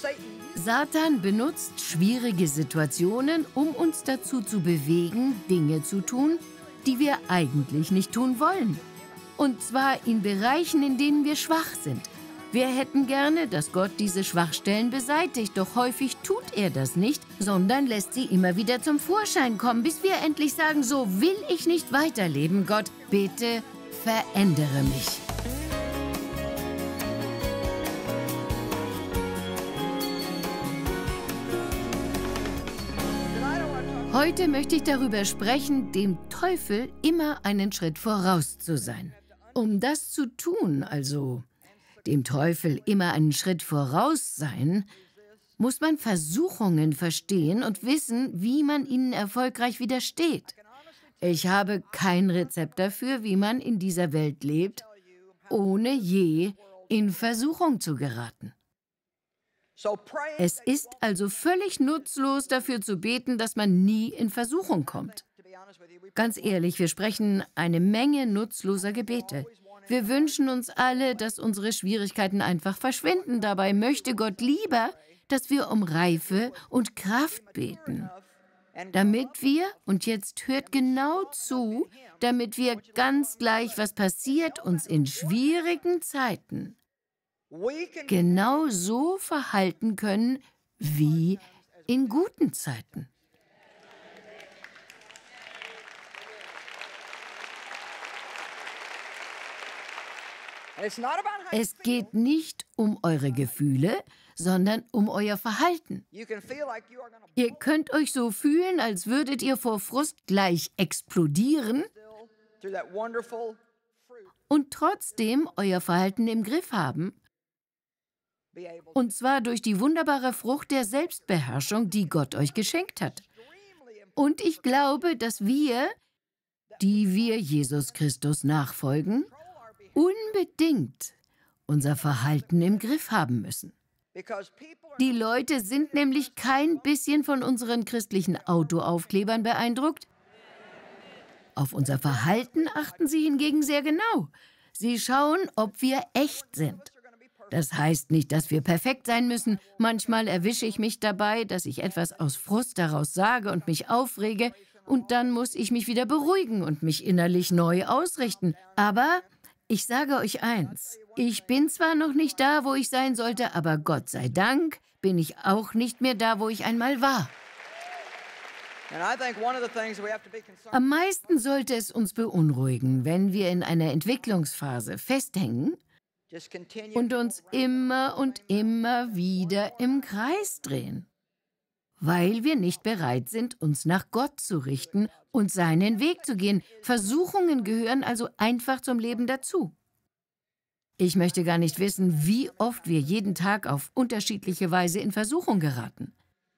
Satan benutzt schwierige Situationen, um uns dazu zu bewegen, Dinge zu tun, die wir eigentlich nicht tun wollen. Und zwar in Bereichen, in denen wir schwach sind. Wir hätten gerne, dass Gott diese Schwachstellen beseitigt, doch häufig tut er das nicht, sondern lässt sie immer wieder zum Vorschein kommen, bis wir endlich sagen, so will ich nicht weiterleben, Gott, bitte verändere mich. Heute möchte ich darüber sprechen, dem Teufel immer einen Schritt voraus zu sein. Um das zu tun, also dem Teufel immer einen Schritt voraus sein, muss man Versuchungen verstehen und wissen, wie man ihnen erfolgreich widersteht. Ich habe kein Rezept dafür, wie man in dieser Welt lebt, ohne je in Versuchung zu geraten. Es ist also völlig nutzlos, dafür zu beten, dass man nie in Versuchung kommt. Ganz ehrlich, wir sprechen eine Menge nutzloser Gebete. Wir wünschen uns alle, dass unsere Schwierigkeiten einfach verschwinden. Dabei möchte Gott lieber, dass wir um Reife und Kraft beten. Damit wir, und jetzt hört genau zu, damit wir ganz gleich, was passiert, uns in schwierigen Zeiten genau so verhalten können wie in guten Zeiten. Es geht nicht um eure Gefühle, sondern um euer Verhalten. Ihr könnt euch so fühlen, als würdet ihr vor Frust gleich explodieren und trotzdem euer Verhalten im Griff haben. Und zwar durch die wunderbare Frucht der Selbstbeherrschung, die Gott euch geschenkt hat. Und ich glaube, dass wir, die wir Jesus Christus nachfolgen, unbedingt unser Verhalten im Griff haben müssen. Die Leute sind nämlich kein bisschen von unseren christlichen Autoaufklebern beeindruckt. Auf unser Verhalten achten sie hingegen sehr genau. Sie schauen, ob wir echt sind. Das heißt nicht, dass wir perfekt sein müssen. Manchmal erwische ich mich dabei, dass ich etwas aus Frust daraus sage und mich aufrege, und dann muss ich mich wieder beruhigen und mich innerlich neu ausrichten. Aber ich sage euch eins, ich bin zwar noch nicht da, wo ich sein sollte, aber Gott sei Dank bin ich auch nicht mehr da, wo ich einmal war. Am meisten sollte es uns beunruhigen, wenn wir in einer Entwicklungsphase festhängen und uns immer und immer wieder im Kreis drehen, weil wir nicht bereit sind, uns nach Gott zu richten und seinen Weg zu gehen. Versuchungen gehören also einfach zum Leben dazu. Ich möchte gar nicht wissen, wie oft wir jeden Tag auf unterschiedliche Weise in Versuchung geraten.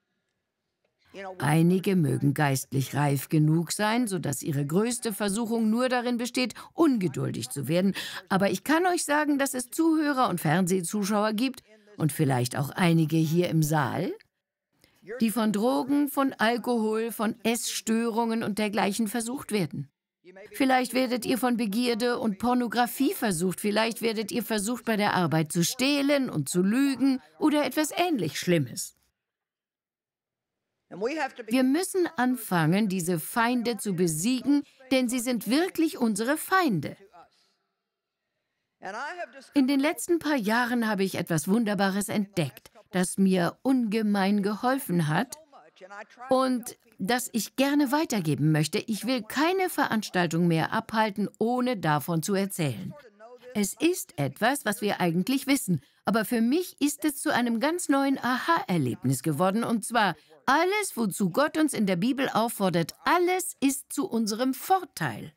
Einige mögen geistlich reif genug sein, sodass ihre größte Versuchung nur darin besteht, ungeduldig zu werden. Aber ich kann euch sagen, dass es Zuhörer und Fernsehzuschauer gibt, und vielleicht auch einige hier im Saal, die von Drogen, von Alkohol, von Essstörungen und dergleichen versucht werden. Vielleicht werdet ihr von Begierde und Pornografie versucht, vielleicht werdet ihr versucht, bei der Arbeit zu stehlen und zu lügen oder etwas ähnlich Schlimmes. Wir müssen anfangen, diese Feinde zu besiegen, denn sie sind wirklich unsere Feinde. In den letzten paar Jahren habe ich etwas Wunderbares entdeckt, das mir ungemein geholfen hat und das ich gerne weitergeben möchte. Ich will keine Veranstaltung mehr abhalten, ohne davon zu erzählen. Es ist etwas, was wir eigentlich wissen, aber für mich ist es zu einem ganz neuen Aha-Erlebnis geworden, und zwar: alles, wozu Gott uns in der Bibel auffordert, alles ist zu unserem Vorteil.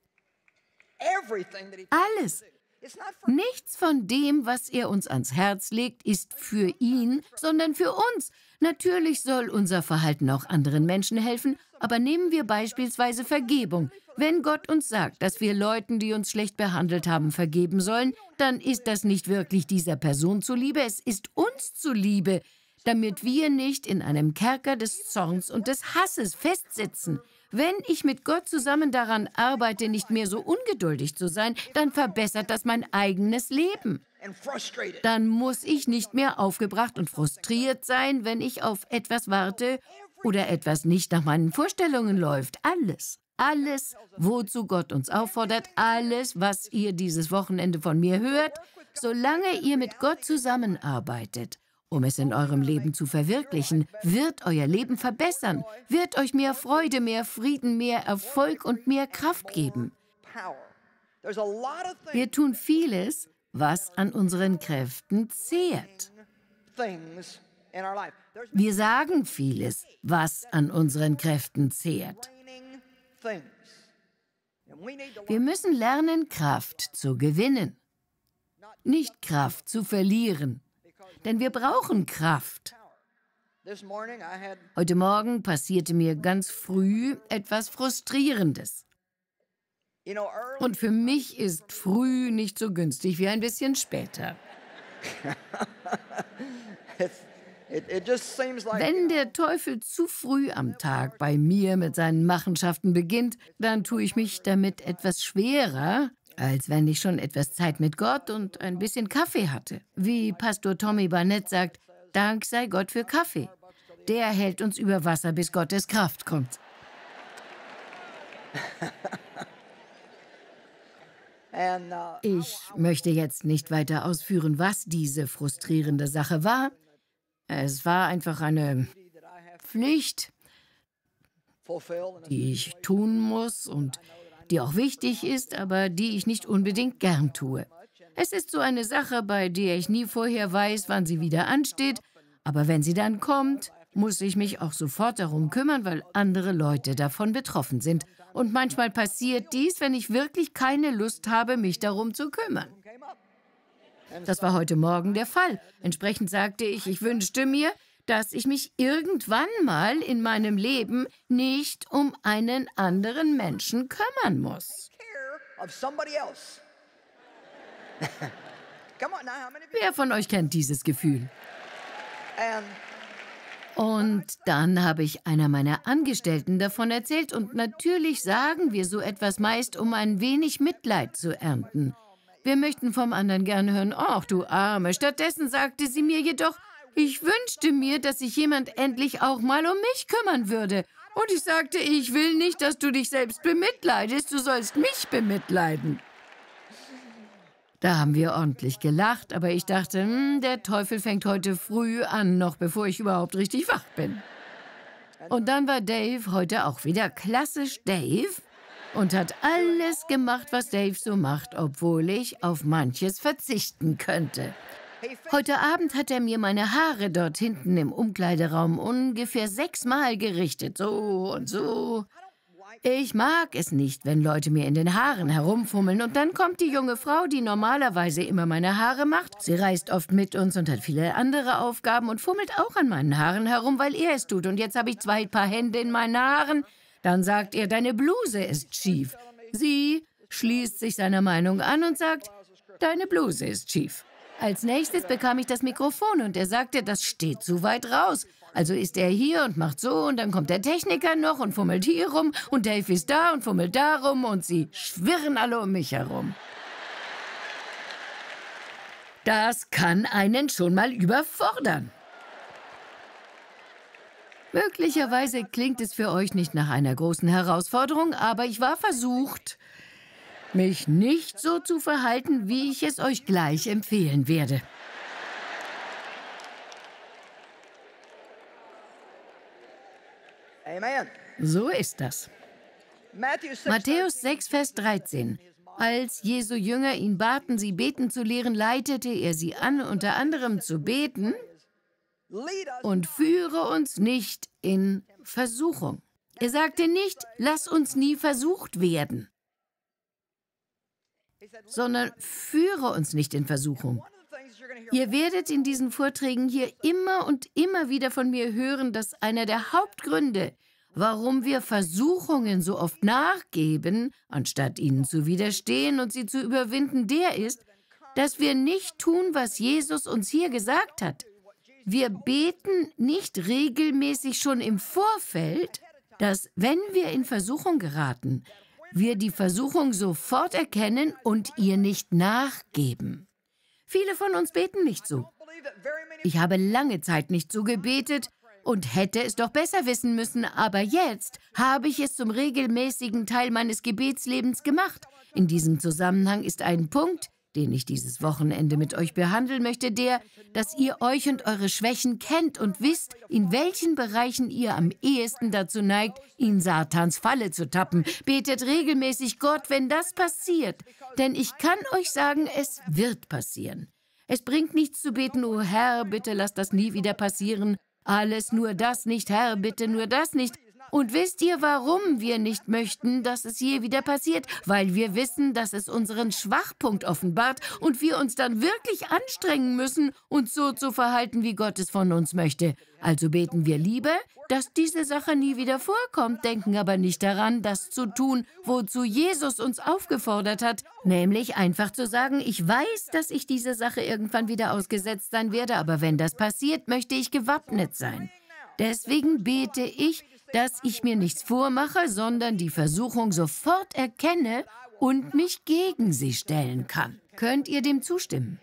Alles. Nichts von dem, was er uns ans Herz legt, ist für ihn, sondern für uns. Natürlich soll unser Verhalten auch anderen Menschen helfen, aber nehmen wir beispielsweise Vergebung. Wenn Gott uns sagt, dass wir Leuten, die uns schlecht behandelt haben, vergeben sollen, dann ist das nicht wirklich dieser Person zuliebe, es ist uns zuliebe, damit wir nicht in einem Kerker des Zorns und des Hasses festsitzen. Wenn ich mit Gott zusammen daran arbeite, nicht mehr so ungeduldig zu sein, dann verbessert das mein eigenes Leben. Dann muss ich nicht mehr aufgebracht und frustriert sein, wenn ich auf etwas warte oder etwas nicht nach meinen Vorstellungen läuft. Alles, wozu Gott uns auffordert, alles, was ihr dieses Wochenende von mir hört, solange ihr mit Gott zusammenarbeitet, um es in eurem Leben zu verwirklichen, wird euer Leben verbessern, wird euch mehr Freude, mehr Frieden, mehr Erfolg und mehr Kraft geben. Wir tun vieles, was an unseren Kräften zehrt. Wir sagen vieles, was an unseren Kräften zehrt. Wir müssen lernen, Kraft zu gewinnen, nicht Kraft zu verlieren, denn wir brauchen Kraft. Heute Morgen passierte mir ganz früh etwas Frustrierendes. Und für mich ist früh nicht so günstig wie ein bisschen später. Wenn der Teufel zu früh am Tag bei mir mit seinen Machenschaften beginnt, dann tue ich mich damit etwas schwerer, als wenn ich schon etwas Zeit mit Gott und ein bisschen Kaffee hatte. Wie Pastor Tommy Barnett sagt, Dank sei Gott für Kaffee. Der hält uns über Wasser, bis Gottes Kraft kommt. Ich möchte jetzt nicht weiter ausführen, was diese frustrierende Sache war. Es war einfach eine Pflicht, die ich tun muss und die auch wichtig ist, aber die ich nicht unbedingt gern tue. Es ist so eine Sache, bei der ich nie vorher weiß, wann sie wieder ansteht, aber wenn sie dann kommt, muss ich mich auch sofort darum kümmern, weil andere Leute davon betroffen sind. Und manchmal passiert dies, wenn ich wirklich keine Lust habe, mich darum zu kümmern. Das war heute Morgen der Fall. Entsprechend sagte ich wünschte mir, dass ich mich irgendwann mal in meinem Leben nicht um einen anderen Menschen kümmern muss. Wer von euch kennt dieses Gefühl? Und dann habe ich einer meiner Angestellten davon erzählt und natürlich sagen wir so etwas meist, um ein wenig Mitleid zu ernten. Wir möchten vom anderen gerne hören, ach du Arme. Stattdessen sagte sie mir jedoch, ich wünschte mir, dass sich jemand endlich auch mal um mich kümmern würde. Und ich sagte, ich will nicht, dass du dich selbst bemitleidest, du sollst mich bemitleiden. Da haben wir ordentlich gelacht, aber ich dachte, der Teufel fängt heute früh an, noch bevor ich überhaupt richtig wach bin. Und dann war Dave heute auch wieder klassisch Dave und hat alles gemacht, was Dave so macht, obwohl ich auf manches verzichten könnte. Heute Abend hat er mir meine Haare dort hinten im Umkleideraum ungefähr 6-mal gerichtet, so und so. Ich mag es nicht, wenn Leute mir in den Haaren herumfummeln und dann kommt die junge Frau, die normalerweise immer meine Haare macht. Sie reist oft mit uns und hat viele andere Aufgaben und fummelt auch an meinen Haaren herum, weil er es tut. Und jetzt habe ich 2 Paar Hände in meinen Haaren. Dann sagt er, deine Bluse ist schief. Sie schließt sich seiner Meinung an und sagt, deine Bluse ist schief. Als nächstes bekam ich das Mikrofon und er sagte, das steht zu weit raus. Also ist er hier und macht so und dann kommt der Techniker noch und fummelt hier rum und Dave ist da und fummelt da rum und sie schwirren alle um mich herum. Das kann einen schon mal überfordern. Möglicherweise klingt es für euch nicht nach einer großen Herausforderung, aber ich war versucht, mich nicht so zu verhalten, wie ich es euch gleich empfehlen werde. Amen. So ist das. Matthäus 6, Vers 13. Als Jesu Jünger ihn baten, sie beten zu lehren, leitete er sie an, unter anderem zu beten, und führe uns nicht in Versuchung. Er sagte nicht, lass uns nie versucht werden, sondern führe uns nicht in Versuchung. Ihr werdet in diesen Vorträgen hier immer und immer wieder von mir hören, dass einer der Hauptgründe, warum wir Versuchungen so oft nachgeben, anstatt ihnen zu widerstehen und sie zu überwinden, der ist, dass wir nicht tun, was Jesus uns hier gesagt hat. Wir beten nicht regelmäßig schon im Vorfeld, dass, wenn wir in Versuchung geraten, wir die Versuchung sofort erkennen und ihr nicht nachgeben. Viele von uns beten nicht so. Ich habe lange Zeit nicht so gebetet und hätte es doch besser wissen müssen, aber jetzt habe ich es zum regelmäßigen Teil meines Gebetslebens gemacht. In diesem Zusammenhang ist ein Punkt, den ich dieses Wochenende mit euch behandeln möchte, dass ihr euch und eure Schwächen kennt und wisst, in welchen Bereichen ihr am ehesten dazu neigt, in Satans Falle zu tappen. Betet regelmäßig Gott, wenn das passiert, denn ich kann euch sagen, es wird passieren. Es bringt nichts zu beten, oh Herr, bitte lass das nie wieder passieren. Alles nur das nicht, Herr, bitte nur das nicht. Und wisst ihr, warum wir nicht möchten, dass es je wieder passiert? Weil wir wissen, dass es unseren Schwachpunkt offenbart und wir uns dann wirklich anstrengen müssen, uns so zu verhalten, wie Gott es von uns möchte. Also beten wir lieber, dass diese Sache nie wieder vorkommt, denken aber nicht daran, das zu tun, wozu Jesus uns aufgefordert hat, nämlich einfach zu sagen, ich weiß, dass ich diese Sache irgendwann wieder ausgesetzt sein werde, aber wenn das passiert, möchte ich gewappnet sein. Deswegen bete ich, dass ich mir nichts vormache, sondern die Versuchung sofort erkenne und mich gegen sie stellen kann. Könnt ihr dem zustimmen?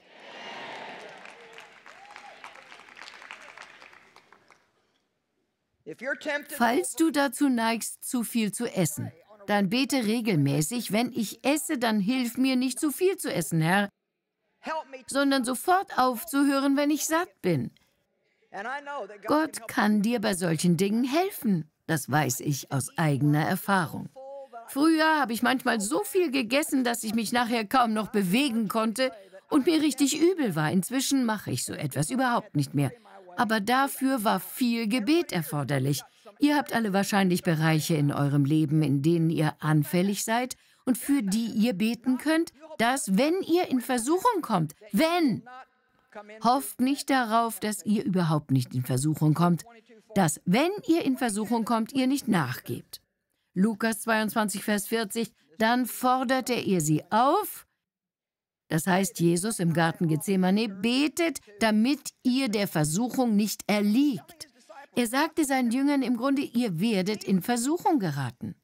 Falls du dazu neigst, zu viel zu essen, dann bete regelmäßig, wenn ich esse, dann hilf mir nicht zu viel zu essen, Herr, sondern sofort aufzuhören, wenn ich satt bin. Gott kann dir bei solchen Dingen helfen. Das weiß ich aus eigener Erfahrung. Früher habe ich manchmal so viel gegessen, dass ich mich nachher kaum noch bewegen konnte und mir richtig übel war. Inzwischen mache ich so etwas überhaupt nicht mehr. Aber dafür war viel Gebet erforderlich. Ihr habt alle wahrscheinlich Bereiche in eurem Leben, in denen ihr anfällig seid und für die ihr beten könnt, dass, wenn ihr in Versuchung kommt, hofft nicht darauf, dass ihr überhaupt nicht in Versuchung kommt, dass, wenn ihr in Versuchung kommt, ihr nicht nachgebt. Lukas 22, Vers 40, dann forderte er sie auf, das heißt Jesus im Garten Gethsemane, betet, damit ihr der Versuchung nicht erliegt. Er sagte seinen Jüngern im Grunde, ihr werdet in Versuchung geraten.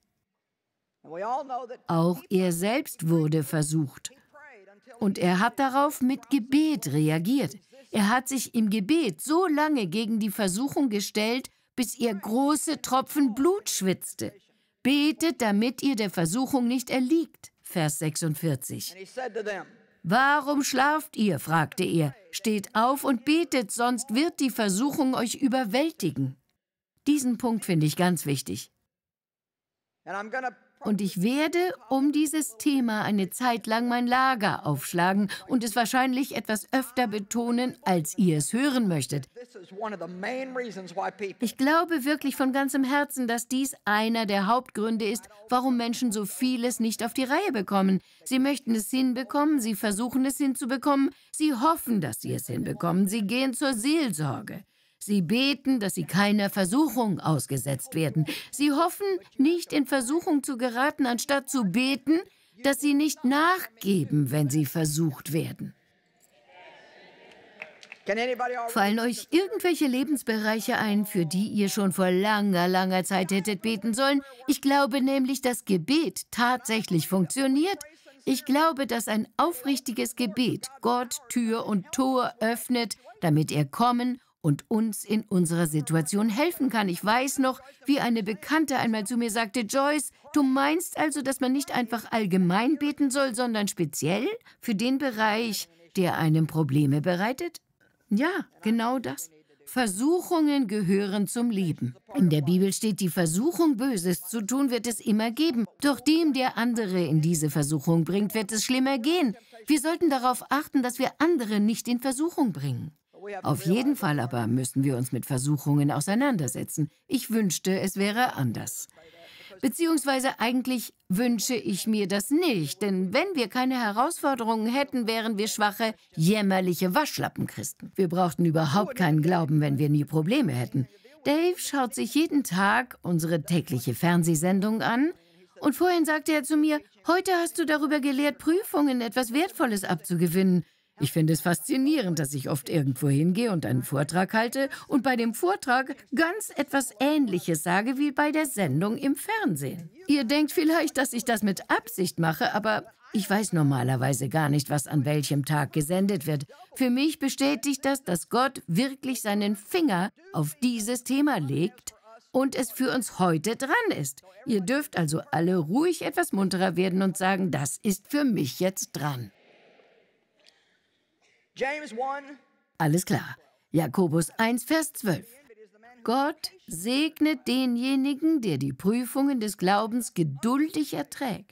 Auch er selbst wurde versucht. Und er hat darauf mit Gebet reagiert. Er hat sich im Gebet so lange gegen die Versuchung gestellt, bis er große Tropfen Blut schwitzte. Betet, damit ihr der Versuchung nicht erliegt. Vers 46. Warum schlaft ihr? Fragte er. Steht auf und betet, sonst wird die Versuchung euch überwältigen. Diesen Punkt finde ich ganz wichtig. Und ich werde um dieses Thema eine Zeit lang mein Lager aufschlagen und es wahrscheinlich etwas öfter betonen, als ihr es hören möchtet. Ich glaube wirklich von ganzem Herzen, dass dies einer der Hauptgründe ist, warum Menschen so vieles nicht auf die Reihe bekommen. Sie möchten es hinbekommen, sie versuchen es hinzubekommen, sie hoffen, dass sie es hinbekommen, sie gehen zur Seelsorge. Sie beten, dass sie keiner Versuchung ausgesetzt werden. Sie hoffen, nicht in Versuchung zu geraten, anstatt zu beten, dass sie nicht nachgeben, wenn sie versucht werden. Fallen euch irgendwelche Lebensbereiche ein, für die ihr schon vor langer, langer Zeit hättet beten sollen? Ich glaube nämlich, dass Gebet tatsächlich funktioniert. Ich glaube, dass ein aufrichtiges Gebet Gott Tür und Tor öffnet, damit er kommen und uns in unserer Situation helfen kann. Ich weiß noch, wie eine Bekannte einmal zu mir sagte, Joyce, du meinst also, dass man nicht einfach allgemein beten soll, sondern speziell für den Bereich, der einem Probleme bereitet? Ja, genau das. Versuchungen gehören zum Leben. In der Bibel steht, die Versuchung, Böses zu tun, wird es immer geben. Doch dem, der andere in diese Versuchung bringt, wird es schlimmer gehen. Wir sollten darauf achten, dass wir andere nicht in Versuchung bringen. Auf jeden Fall aber müssen wir uns mit Versuchungen auseinandersetzen. Ich wünschte, es wäre anders. Beziehungsweise eigentlich wünsche ich mir das nicht, denn wenn wir keine Herausforderungen hätten, wären wir schwache, jämmerliche Waschlappenchristen. Wir brauchten überhaupt keinen Glauben, wenn wir nie Probleme hätten. Dave schaut sich jeden Tag unsere tägliche Fernsehsendung an und vorhin sagte er zu mir, heute hast du darüber gelehrt, Prüfungen etwas Wertvolles abzugewinnen. Ich finde es faszinierend, dass ich oft irgendwo hingehe und einen Vortrag halte und bei dem Vortrag ganz etwas Ähnliches sage wie bei der Sendung im Fernsehen. Ihr denkt vielleicht, dass ich das mit Absicht mache, aber Ich weiß normalerweise gar nicht, was an welchem Tag gesendet wird. Für mich bestätigt das, dass Gott wirklich seinen Finger auf dieses Thema legt und es für uns heute dran ist. Ihr dürft also alle ruhig etwas munterer werden und sagen, das ist für mich jetzt dran. Alles klar. Jakobus 1, Vers 12. Gott segnet denjenigen, der die Prüfungen des Glaubens geduldig erträgt.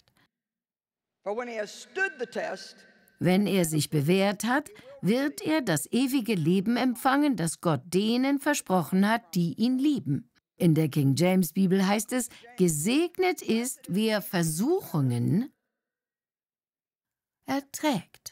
Wenn er sich bewährt hat, wird er das ewige Leben empfangen, das Gott denen versprochen hat, die ihn lieben. In der King James Bibel heißt es, gesegnet ist, wer Versuchungen erträgt.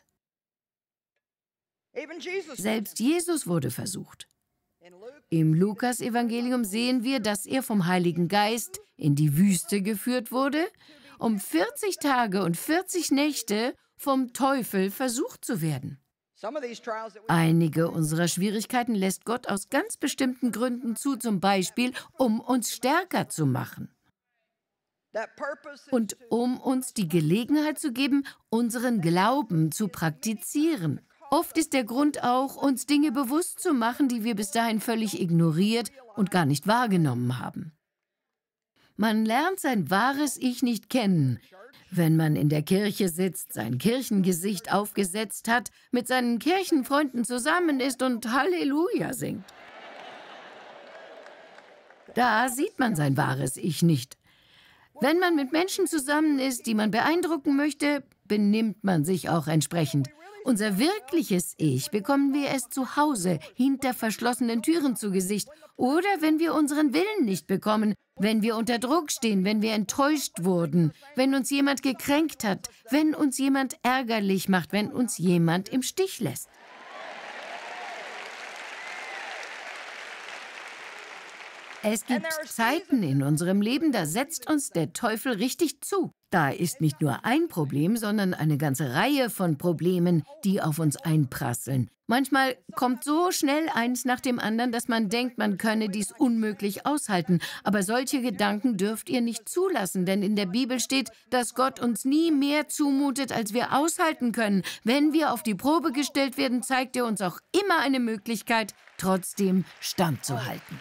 Selbst Jesus wurde versucht. Im Lukas-Evangelium sehen wir, dass er vom Heiligen Geist in die Wüste geführt wurde, um 40 Tage und 40 Nächte vom Teufel versucht zu werden. Einige unserer Schwierigkeiten lässt Gott aus ganz bestimmten Gründen zu, zum Beispiel, um uns stärker zu machen. Und um uns die Gelegenheit zu geben, unseren Glauben zu praktizieren. Oft ist der Grund auch, uns Dinge bewusst zu machen, die wir bis dahin völlig ignoriert und gar nicht wahrgenommen haben. Man lernt sein wahres Ich nicht kennen, wenn man in der Kirche sitzt, sein Kirchengesicht aufgesetzt hat, mit seinen Kirchenfreunden zusammen ist und Halleluja singt. Da sieht man sein wahres Ich nicht. Wenn man mit Menschen zusammen ist, die man beeindrucken möchte, benimmt man sich auch entsprechend. Unser wirkliches Ich bekommen wir erst zu Hause, hinter verschlossenen Türen zu Gesicht. Oder wenn wir unseren Willen nicht bekommen, wenn wir unter Druck stehen, wenn wir enttäuscht wurden, wenn uns jemand gekränkt hat, wenn uns jemand ärgerlich macht, wenn uns jemand im Stich lässt. Es gibt Zeiten in unserem Leben, da setzt uns der Teufel richtig zu. Da ist nicht nur ein Problem, sondern eine ganze Reihe von Problemen, die auf uns einprasseln. Manchmal kommt so schnell eins nach dem anderen, dass man denkt, man könne dies unmöglich aushalten. Aber solche Gedanken dürft ihr nicht zulassen, denn in der Bibel steht, dass Gott uns nie mehr zumutet, als wir aushalten können. Wenn wir auf die Probe gestellt werden, zeigt er uns auch immer eine Möglichkeit, trotzdem standzuhalten.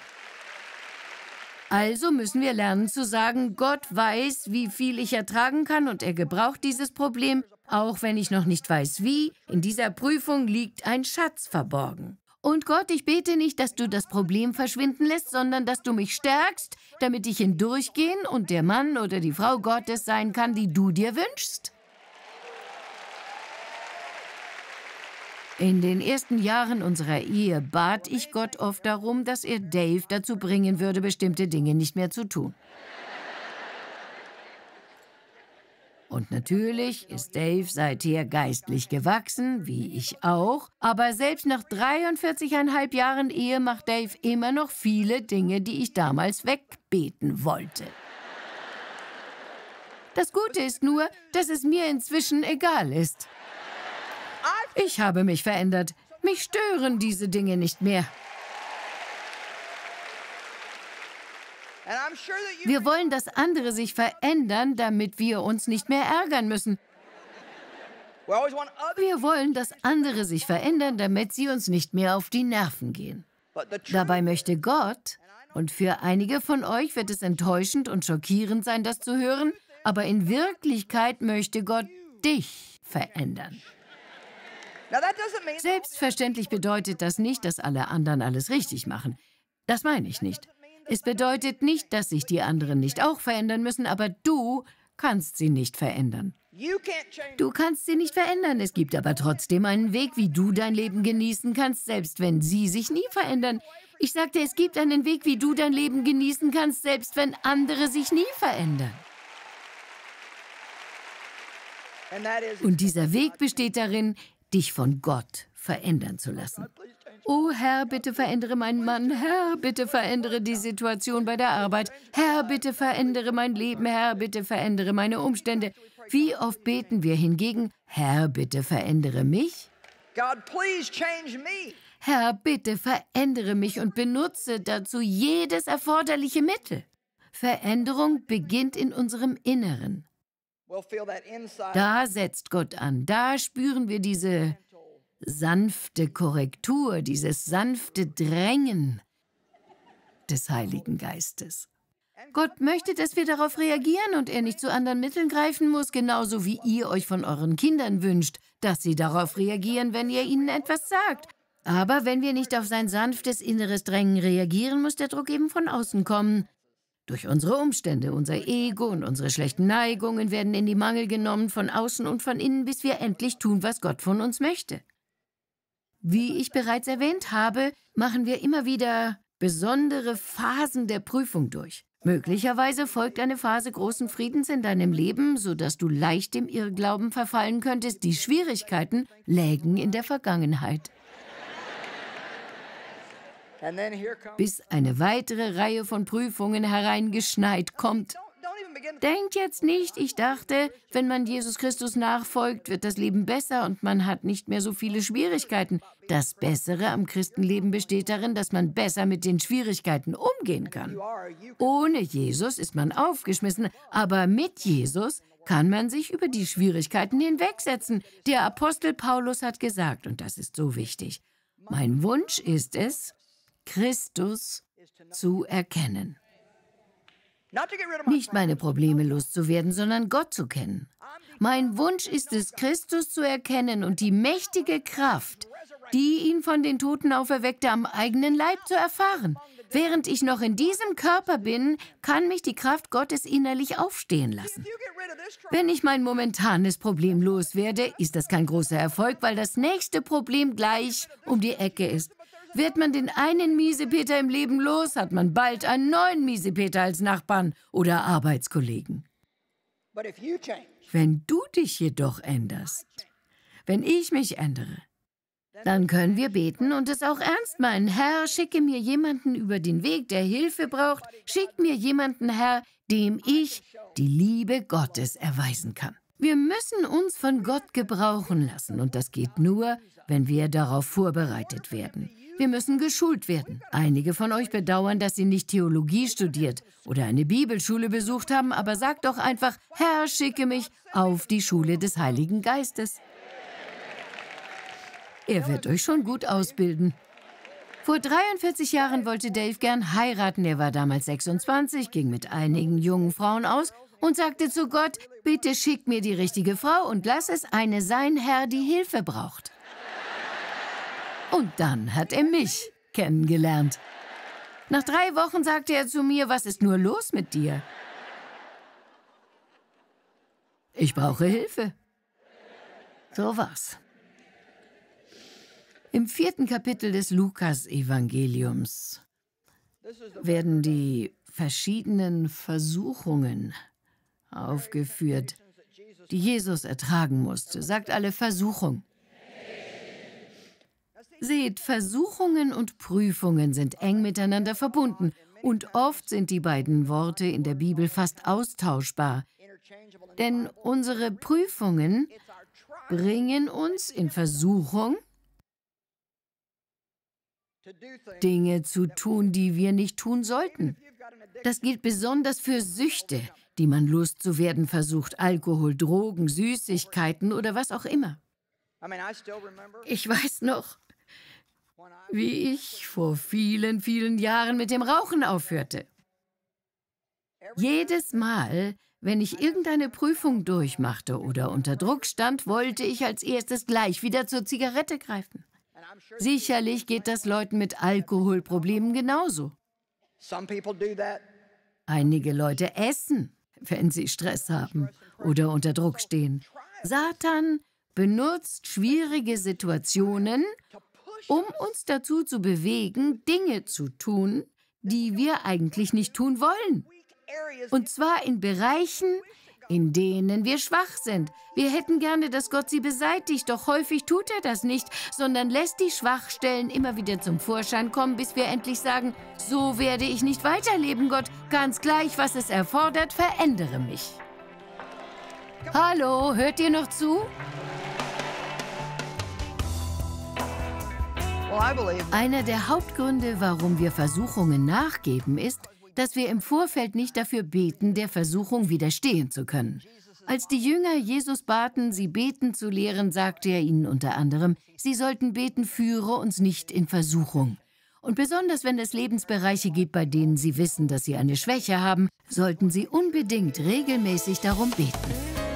Also müssen wir lernen zu sagen, Gott weiß, wie viel ich ertragen kann und er gebraucht dieses Problem, auch wenn ich noch nicht weiß wie. In dieser Prüfung liegt ein Schatz verborgen. Und Gott, ich bete nicht, dass du das Problem verschwinden lässt, sondern dass du mich stärkst, damit ich hindurchgehen und der Mann oder die Frau Gottes sein kann, die du dir wünschst. In den ersten Jahren unserer Ehe bat ich Gott oft darum, dass er Dave dazu bringen würde, bestimmte Dinge nicht mehr zu tun. Und natürlich ist Dave seither geistlich gewachsen, wie ich auch, aber selbst nach 43,5 Jahren Ehe macht Dave immer noch viele Dinge, die ich damals wegbeten wollte. Das Gute ist nur, dass es mir inzwischen egal ist. Ich habe mich verändert. Mich stören diese Dinge nicht mehr. Wir wollen, dass andere sich verändern, damit wir uns nicht mehr ärgern müssen. Wir wollen, dass andere sich verändern, damit sie uns nicht mehr auf die Nerven gehen. Dabei möchte Gott, und für einige von euch wird es enttäuschend und schockierend sein, das zu hören, aber in Wirklichkeit möchte Gott dich verändern. Selbstverständlich bedeutet das nicht, dass alle anderen alles richtig machen. Das meine ich nicht. Es bedeutet nicht, dass sich die anderen nicht auch verändern müssen, aber du kannst sie nicht verändern. Du kannst sie nicht verändern, es gibt aber trotzdem einen Weg, wie du dein Leben genießen kannst, selbst wenn sie sich nie verändern. Ich sagte, es gibt einen Weg, wie du dein Leben genießen kannst, selbst wenn andere sich nie verändern. Und dieser Weg besteht darin, dich von Gott verändern zu lassen. Oh Herr, bitte verändere meinen Mann. Herr, bitte verändere die Situation bei der Arbeit. Herr, bitte verändere mein Leben. Herr, bitte verändere meine Umstände. Wie oft beten wir hingegen, Herr, bitte verändere mich? Herr, bitte verändere mich und benutze dazu jedes erforderliche Mittel. Veränderung beginnt in unserem Inneren. Da setzt Gott an, da spüren wir diese sanfte Korrektur, dieses sanfte Drängen des Heiligen Geistes. Gott möchte, dass wir darauf reagieren und er nicht zu anderen Mitteln greifen muss, genauso wie ihr euch von euren Kindern wünscht, dass sie darauf reagieren, wenn ihr ihnen etwas sagt. Aber wenn wir nicht auf sein sanftes inneres Drängen reagieren, muss der Druck eben von außen kommen. Durch unsere Umstände, unser Ego und unsere schlechten Neigungen werden in die Mangel genommen von außen und von innen, bis wir endlich tun, was Gott von uns möchte. Wie ich bereits erwähnt habe, machen wir immer wieder besondere Phasen der Prüfung durch. Möglicherweise folgt eine Phase großen Friedens in deinem Leben, sodass du leicht dem Irrglauben verfallen könntest, die Schwierigkeiten lägen in der Vergangenheit. Bis eine weitere Reihe von Prüfungen hereingeschneit kommt. Denkt jetzt nicht, ich dachte, wenn man Jesus Christus nachfolgt, wird das Leben besser und man hat nicht mehr so viele Schwierigkeiten. Das Bessere am Christenleben besteht darin, dass man besser mit den Schwierigkeiten umgehen kann. Ohne Jesus ist man aufgeschmissen, aber mit Jesus kann man sich über die Schwierigkeiten hinwegsetzen. Der Apostel Paulus hat gesagt, und das ist so wichtig, mein Wunsch ist es, Christus zu erkennen. Nicht meine Probleme loszuwerden, sondern Gott zu kennen. Mein Wunsch ist es, Christus zu erkennen und die mächtige Kraft, die ihn von den Toten auferweckte, am eigenen Leib zu erfahren. Während ich noch in diesem Körper bin, kann mich die Kraft Gottes innerlich aufstehen lassen. Wenn ich mein momentanes Problem loswerde, ist das kein großer Erfolg, weil das nächste Problem gleich um die Ecke ist. Wird man den einen Miesepeter im Leben los, hat man bald einen neuen Miesepeter als Nachbarn oder Arbeitskollegen. Wenn du dich jedoch änderst, wenn ich mich ändere, dann können wir beten und es auch ernst meinen. Herr, schicke mir jemanden über den Weg, der Hilfe braucht. Schick mir jemanden, Herr, dem ich die Liebe Gottes erweisen kann. Wir müssen uns von Gott gebrauchen lassen und das geht nur, wenn wir darauf vorbereitet werden. Wir müssen geschult werden. Einige von euch bedauern, dass sie nicht Theologie studiert oder eine Bibelschule besucht haben, aber sagt doch einfach, Herr, schicke mich auf die Schule des Heiligen Geistes. Er wird euch schon gut ausbilden. Vor 43 Jahren wollte Dave gern heiraten. Er war damals 26, ging mit einigen jungen Frauen aus und sagte zu Gott, bitte schick mir die richtige Frau und lass es eine sein, Herr, die Hilfe braucht. Und dann hat er mich kennengelernt. Nach 3 Wochen sagte er zu mir, was ist nur los mit dir? Ich brauche Hilfe. So war's. Im 4. Kapitel des Lukas-Evangeliums werden die verschiedenen Versuchungen aufgeführt, die Jesus ertragen musste. Sagt alle Versuchung. Seht, Versuchungen und Prüfungen sind eng miteinander verbunden und oft sind die beiden Worte in der Bibel fast austauschbar. Denn unsere Prüfungen bringen uns in Versuchung, Dinge zu tun, die wir nicht tun sollten. Das gilt besonders für Süchte, die man loszuwerden versucht, Alkohol, Drogen, Süßigkeiten oder was auch immer. Ich weiß noch, wie ich vor vielen, vielen Jahren mit dem Rauchen aufhörte. Jedes Mal, wenn ich irgendeine Prüfung durchmachte oder unter Druck stand, wollte ich als erstes gleich wieder zur Zigarette greifen. Sicherlich geht das Leuten mit Alkoholproblemen genauso. Einige Leute essen, wenn sie Stress haben oder unter Druck stehen. Satan benutzt schwierige Situationen, um uns dazu zu bewegen, Dinge zu tun, die wir eigentlich nicht tun wollen. Und zwar in Bereichen, in denen wir schwach sind. Wir hätten gerne, dass Gott sie beseitigt, doch häufig tut er das nicht, sondern lässt die Schwachstellen immer wieder zum Vorschein kommen, bis wir endlich sagen, so werde ich nicht weiterleben, Gott. Ganz gleich, was es erfordert, verändere mich. Hallo, hört ihr noch zu? Einer der Hauptgründe, warum wir Versuchungen nachgeben, ist, dass wir im Vorfeld nicht dafür beten, der Versuchung widerstehen zu können. Als die Jünger Jesus baten, sie beten zu lehren, sagte er ihnen unter anderem, sie sollten beten, führe uns nicht in Versuchung. Und besonders wenn es Lebensbereiche gibt, bei denen sie wissen, dass sie eine Schwäche haben, sollten sie unbedingt regelmäßig darum beten.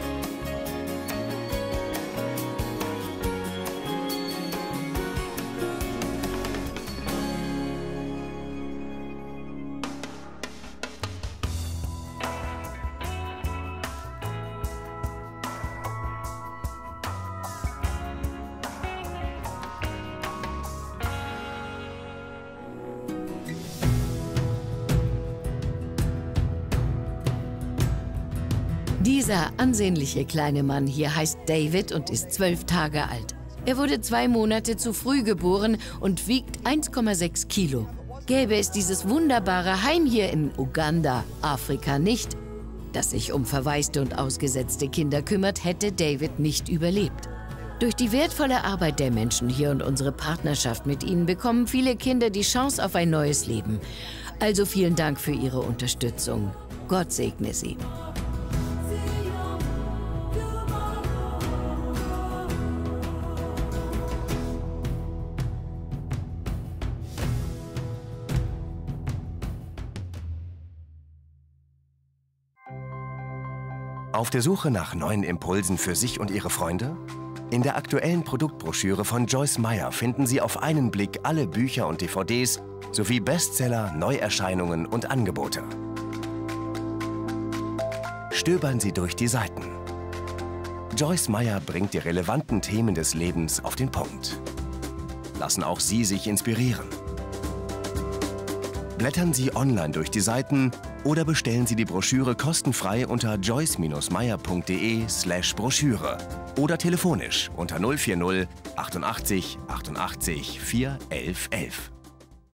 Dieser ansehnliche kleine Mann hier heißt David und ist 12 Tage alt. Er wurde 2 Monate zu früh geboren und wiegt 1,6 Kilo. Gäbe es dieses wunderbare Heim hier in Uganda, Afrika nicht, das sich um verwaiste und ausgesetzte Kinder kümmert, hätte David nicht überlebt. Durch die wertvolle Arbeit der Menschen hier und unsere Partnerschaft mit ihnen bekommen viele Kinder die Chance auf ein neues Leben. Also vielen Dank für Ihre Unterstützung. Gott segne Sie. Auf der Suche nach neuen Impulsen für sich und Ihre Freunde? In der aktuellen Produktbroschüre von Joyce Meyer finden Sie auf einen Blick alle Bücher und DVDs sowie Bestseller, Neuerscheinungen und Angebote. Stöbern Sie durch die Seiten. Joyce Meyer bringt die relevanten Themen des Lebens auf den Punkt. Lassen auch Sie sich inspirieren. Blättern Sie online durch die Seiten oder bestellen Sie die Broschüre kostenfrei unter joyce-meyer.de/Broschüre oder telefonisch unter 040 88 88 4 11 11.